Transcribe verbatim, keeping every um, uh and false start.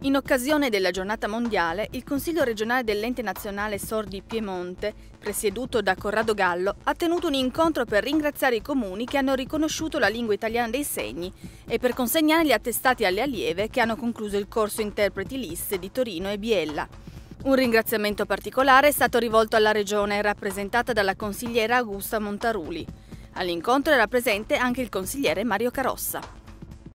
In occasione della giornata mondiale, il Consiglio regionale dell'Ente Nazionale Sordi Piemonte, presieduto da Corrado Gallo, ha tenuto un incontro per ringraziare i comuni che hanno riconosciuto la lingua italiana dei segni e per consegnare gli attestati alle allieve che hanno concluso il corso Interpreti L I S di Torino e Biella. Un ringraziamento particolare è stato rivolto alla Regione, rappresentata dalla consigliera Augusta Montaruli. All'incontro era presente anche il consigliere Mario Carossa.